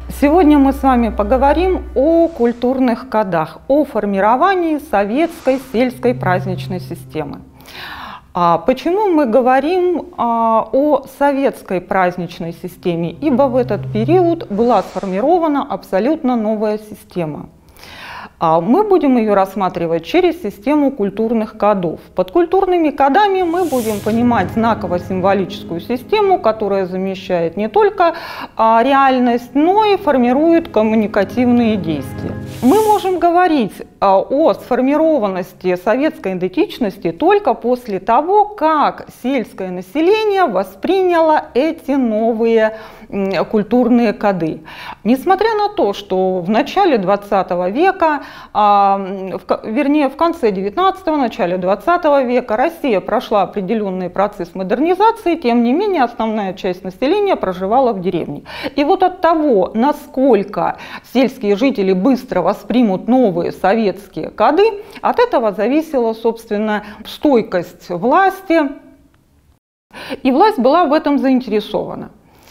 Сегодня мы с вами поговорим о культурных кодах, о формировании советской сельской праздничной системы. Почему мы говорим о советской праздничной системе? Ибо в этот период была сформирована абсолютно новая система. Мы будем ее рассматривать через систему культурных кодов. Под культурными кодами мы будем понимать знаково-символическую систему, которая замещает не только реальность, но и формирует коммуникативные действия. Мы можем говорить о сформированности советской идентичности только после того, как сельское население восприняло эти новые культурные коды. Несмотря на то, что в начале 20 века, вернее в конце 19-го, начале 20 века Россия прошла определенный процесс модернизации, тем не менее основная часть населения проживала в деревне. И вот от того, насколько сельские жители быстро воспримут новые советские коды, от этого зависела, собственно, стойкость власти, и власть была в этом заинтересована.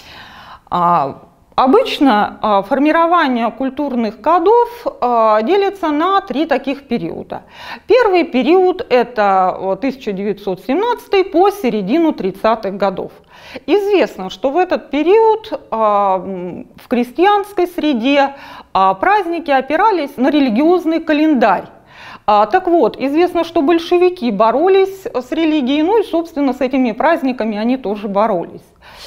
Обычно формирование культурных кодов делится на три таких периода. Первый период – это 1917 по середину 30-х годов. Известно, что в этот период в крестьянской среде праздники опирались на религиозный календарь. Так вот, известно, что большевики боролись с религией, ну и, собственно, с этими праздниками они тоже боролись.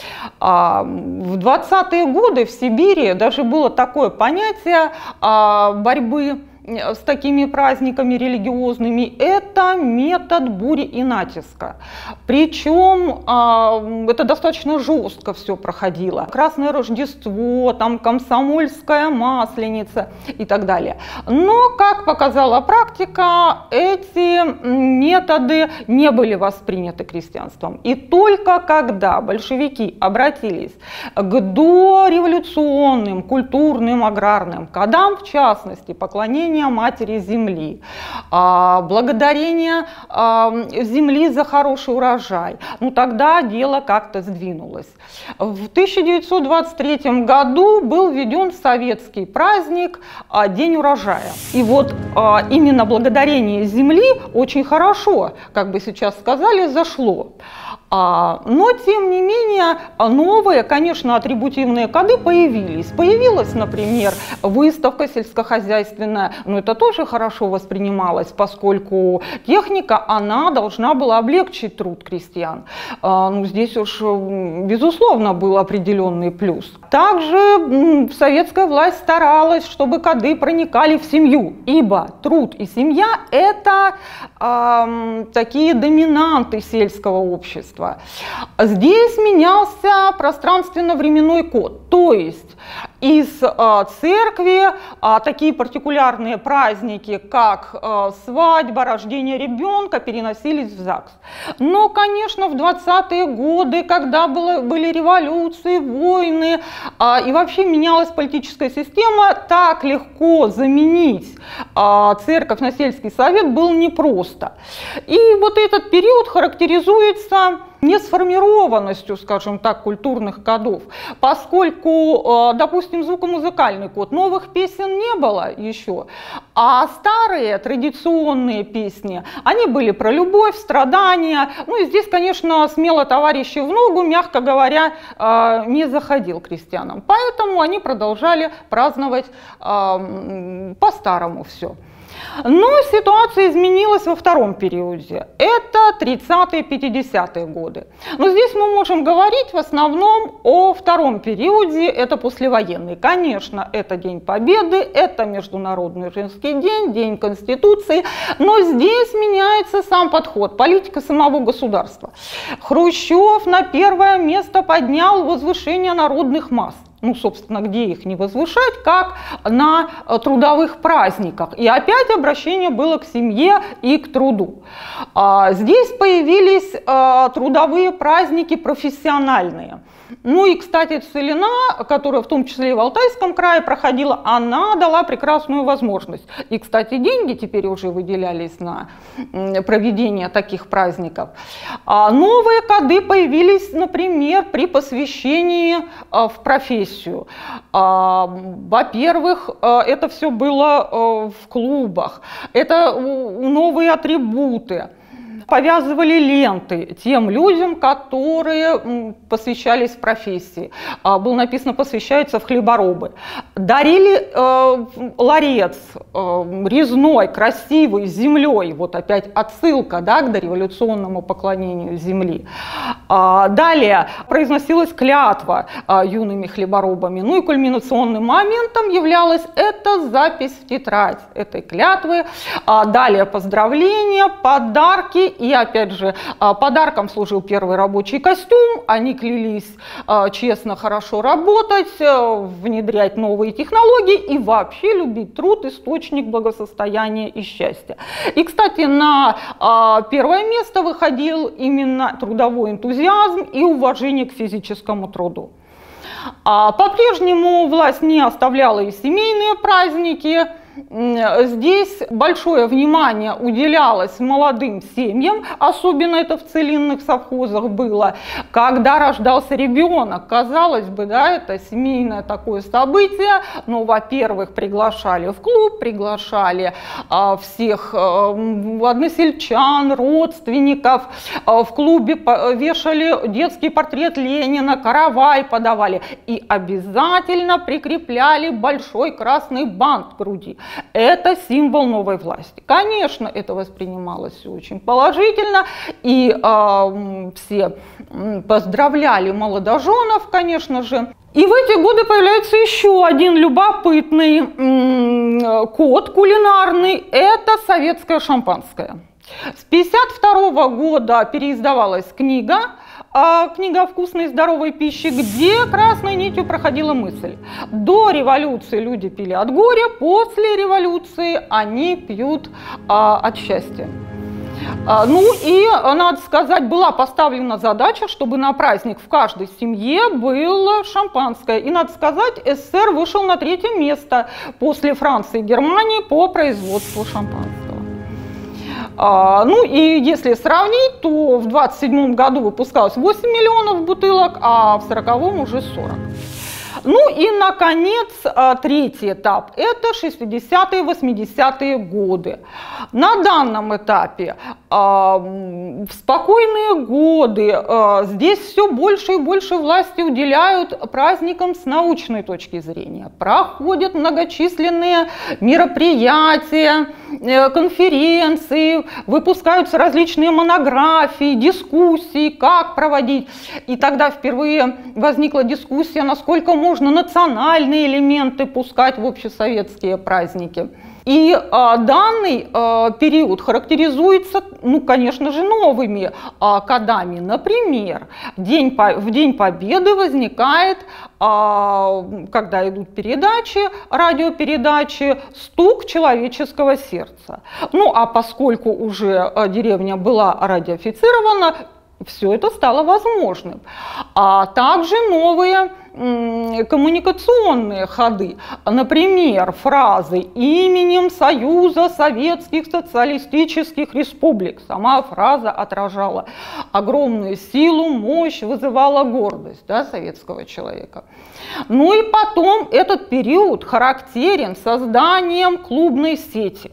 В 20-е годы в Сибири даже было такое понятие борьбы с такими праздниками религиозными – это метод бури и натиска. Причем это достаточно жестко все проходило. Красное Рождество, там Комсомольская Масленица и так далее. Но, как показала практика, эти методы не были восприняты крестьянством. И только когда большевики обратились к дореволюционным, культурным, аграрным кодам, в частности, поклонение матери земли, благодарение земли за хороший урожай, ну тогда дело как-то сдвинулось. В 1923 году был введен советский праздник День урожая. И вот именно благодарение земли очень хорошо, как бы сейчас сказали, зашло. Но, тем не менее, новые, конечно, атрибутивные коды появились. Появилась, например, выставка сельскохозяйственная, но это тоже хорошо воспринималось, поскольку техника, она должна была облегчить труд крестьян. Ну, здесь уж, безусловно, был определенный плюс. Также советская власть старалась, чтобы коды проникали в семью, ибо труд и семья – это такие доминанты сельского общества. Здесь менялся пространственно-временной код, то есть из церкви такие партикулярные праздники, как свадьба, рождение ребенка, переносились в ЗАГС. Но, конечно, в 20-е годы, когда были революции, войны, и вообще менялась политическая система, так легко заменить церковь на сельский совет было непросто. И вот этот период характеризуется несформированностью, скажем так, культурных кодов, поскольку, допустим, звукомузыкальный код, новых песен не было еще, а старые традиционные песни, они были про любовь, страдания. Ну и здесь, конечно, смело товарищи в ногу, мягко говоря, не заходил крестьянам, поэтому они продолжали праздновать по-старому все. Но ситуация изменилась во втором периоде. Это 30-е, 50-е годы. Но здесь мы можем говорить в основном о втором периоде, это послевоенный. Конечно, это День Победы, это Международный женский день, День Конституции. Но здесь меняется сам подход, политика самого государства. Хрущев на первое место поднял возвышение народных масс. Ну, собственно, где их не возвышать, как на трудовых праздниках. И опять обращение было к семье и к труду. Здесь появились трудовые праздники профессиональные. Ну и, кстати, Целина, которая в том числе и в Алтайском крае проходила, она дала прекрасную возможность. И, кстати, деньги теперь уже выделялись на проведение таких праздников. А новые коды появились, например, при посвящении в профессию. Во-первых, это все было в клубах, это новые атрибуты. Повязывали ленты тем людям, которые посвящались профессии. Было написано «посвящаются в хлеборобы». Дарили ларец резной, красивый, с землей. Вот опять отсылка, да, к дореволюционному поклонению земли. Далее произносилась клятва юными хлеборобами. Ну и кульминационным моментом являлась эта запись в тетрадь этой клятвы. Далее поздравления, подарки. И опять же, подарком служил первый рабочий костюм. Они клялись честно, хорошо работать, внедрять новые технологии и вообще любить труд, источник благосостояния и счастья. И, кстати, на первое место выходил именно трудовой энтузиазм и уважение к физическому труду. По-прежнему власть не оставляла и семейные праздники. Здесь большое внимание уделялось молодым семьям, особенно это в целинных совхозах было, когда рождался ребенок. Казалось бы, да, это семейное такое событие, но, во-первых, приглашали в клуб, приглашали всех односельчан, родственников, в клубе вешали детский портрет Ленина, каравай подавали и обязательно прикрепляли большой красный бант к груди. Это символ новой власти. Конечно, это воспринималось очень положительно, и все поздравляли молодоженов, конечно же. И в эти годы появляется еще один любопытный код кулинарный – это советское шампанское. С 1952 года переиздавалась книга вкусной и здоровой пищи, где красной нитью проходила мысль. До революции люди пили от горя, после революции они пьют от счастья. Ну и, надо сказать, была поставлена задача, чтобы на праздник в каждой семье было шампанское. И, надо сказать, СССР вышел на 3-е место после Франции и Германии по производству шампанского. Ну и если сравнить, то в 1927 году выпускалось 8 миллионов бутылок, а в 1940 уже 40. Ну и, наконец, 3-й этап – это 60-е, 80-е годы. На данном этапе в спокойные годы здесь все больше и больше власти уделяют праздникам с научной точки зрения. Проходят многочисленные мероприятия, конференции, выпускаются различные монографии, дискуссии, как проводить. И тогда впервые возникла дискуссия, насколько можно национальные элементы пускать в общесоветские праздники. И данный период характеризуется, ну, конечно же, новыми кодами. Например, в День Победы возникает, когда идут передачи, радиопередачи, стук человеческого сердца. Ну, а поскольку уже деревня была радиофицирована, все это стало возможным. А также новые коммуникационные ходы, например, фразы «именем Союза Советских Социалистических Республик». Сама фраза отражала огромную силу, мощь, вызывала гордость, да, советского человека. Ну и потом этот период характерен созданием клубной сети.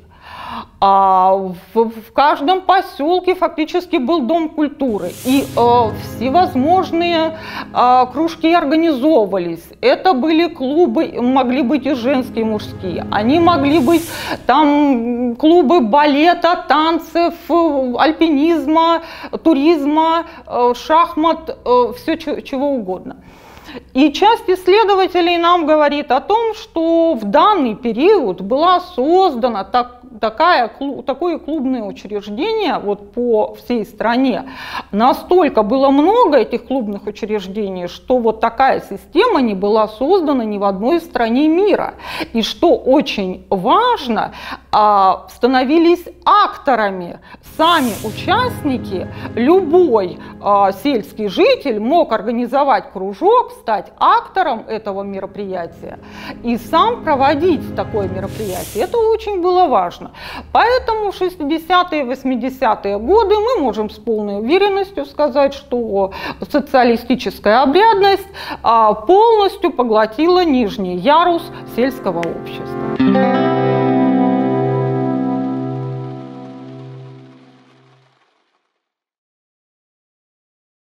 В каждом поселке фактически был дом культуры, и всевозможные кружки организовывались. Это были клубы, могли быть и женские, и мужские. Они могли быть там клубы балета, танцев, альпинизма, туризма, шахмат, все чего угодно. И часть исследователей нам говорит о том, что в данный период было создано такое клубное учреждение вот по всей стране. Настолько было много этих клубных учреждений, что вот такая система не была создана ни в одной стране мира. И что очень важно, становились акторами. Сами участники, любой сельский житель мог организовать кружок, стать актором этого мероприятия и сам проводить такое мероприятие. Это очень было важно. Поэтому в 60-е и 80-е годы мы можем с полной уверенностью сказать, что социалистическая обрядность полностью поглотила нижний ярус сельского общества.